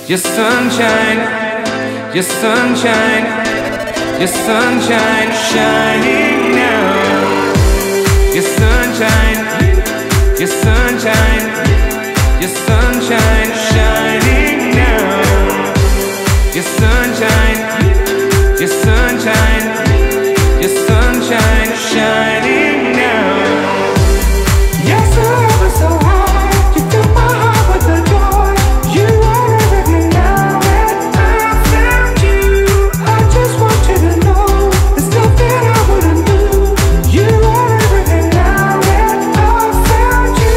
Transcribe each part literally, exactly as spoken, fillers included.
Your sunshine, your sunshine, your sunshine shining now. Your sunshine, your sunshine, your sunshine shining now. Your sunshine, your sunshine, your sunshine shining now. Yes, I love it so hard. You fill my heart with the joy. You are everything now, and I found you. I just want you to know there's nothing I wouldn't do. You are everything now, and I found you.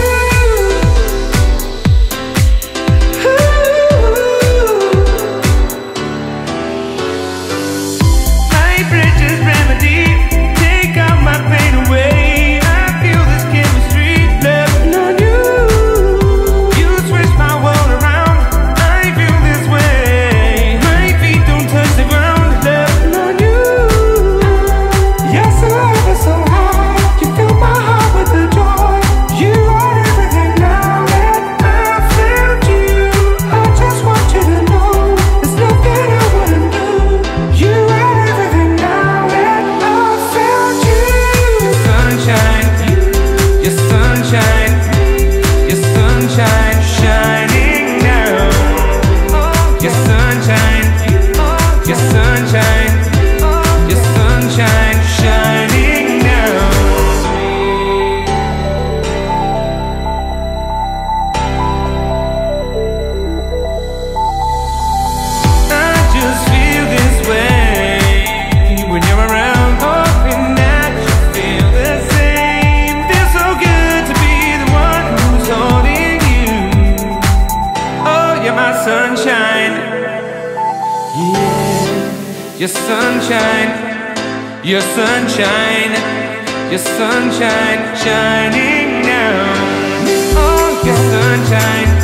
My precious remedy, take out my pain away. I feel this chemistry, loving on you. You switch my world around. I feel this way. My feet don't touch the ground, loving on you. Yes, I love it so hard. You fill my heart with the joy. You are everything now, and I found you. I just want you to know there's nothing I wouldn't do. You are everything now, and I found you. Sunshine, your sunshine, your sunshine shining now. Your sunshine, your sunshine, your sunshine shining now. I just feel this way when you're around, hoping that you feel the same. Feels so good to be the one who's holding you. Oh, you're my sunshine. Yeah, your sunshine, your sunshine, your sunshine shining now. Oh, your sunshine.